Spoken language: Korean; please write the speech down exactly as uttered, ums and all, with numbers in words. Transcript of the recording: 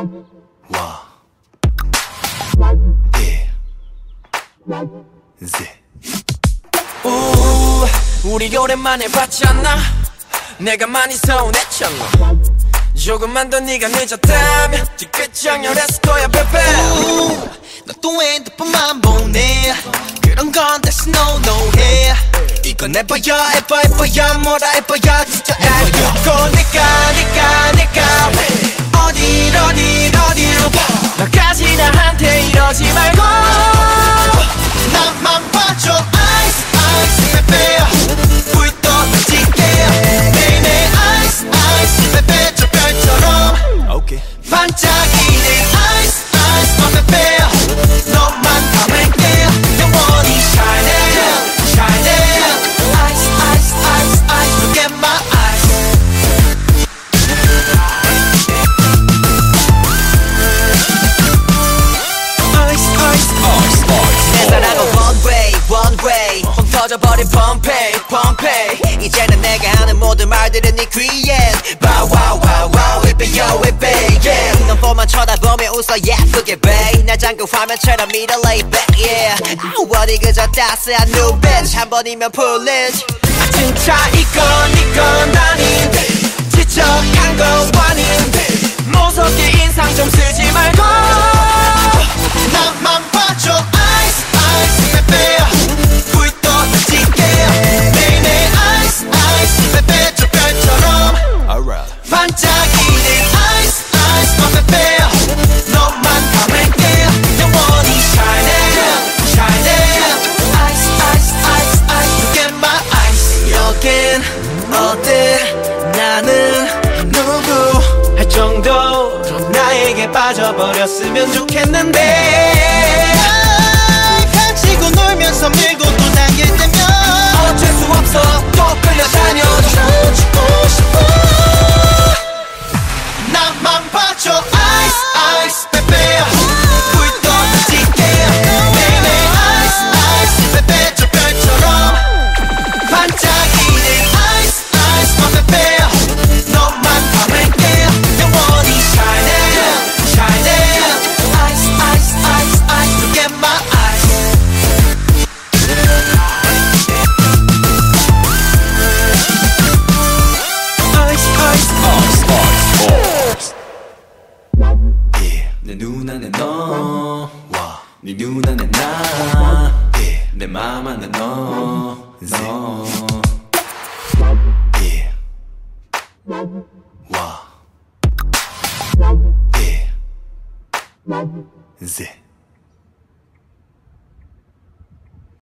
와 예 제 우 우리 오랜만에 봤잖아. 내가 많이 서운했잖아. 조금만 더 네가 늦었다면 뒤끝 정렬했을 거야 베베. 너 또 핸드폰만 보네. 그런 건 다시 no no 해. 이건 에버야 에버 에버야 뭐라 에버야 진짜 에버야. 고 내가 내가 내가 어딜 어딜 어디로 봐. 너까지 나한테 이러지 말고 나만 봐줘 아이스 아이스 베베야. 불 떠지게 매일매일 아이스 아이스 베베 저 별처럼 오케이 반짝이는 아이스 아이스 마 베베야. 너만 담을게 영원히 shining shining ice ice ice ice look at my eyes. ice ice ice ice. 내 사랑은 one way one way 펑 터져버린 펌페이 펌페이. 이제는 내가 하는 모든 말들은 네 귀엔 Bow wow wow wow it be yo it be yeah. 넌 뻔만 쳐다보며 웃어 예쁘게 babe. 날 잠그 화면처럼 밀어 lay back yeah. 어디 그저 따스한 new bitch 한 번이면 풀리지. 진짜 이건 이건 아닌데 지적한 건 아닌데 무섭게 인상 좀 쓰지 말고 나만 봐줘 ice ice 베베야. 불 떠지게 매일매일 ice ice 베베 저 별처럼 alright 반짝이는 ice ice 마 베베야. 너만 담을게 영원히 shining shining ice ice ice ice look at my eyes. 여긴 어때 나는 누구 할 정도로 나에게 빠져버렸으면 좋겠는데 날 가지고 놀면서 밀고 또 당길 때면 어쩔 수 없어 또 끌려다녀. 멈추고 싶어. 나만 봐줘 ice ice 베베야. 불 떠지게 매일매일 ice ice 베베 저 별처럼 반짝이는 ice ice 마 베베야. 너만 담을게 영원히 shining shining ice ice ice ice look at my eyes. ice ice ice ice. 내 눈 안에 너 와 네 눈 안에 나 내 맘 안에 너 너 예 와 예 제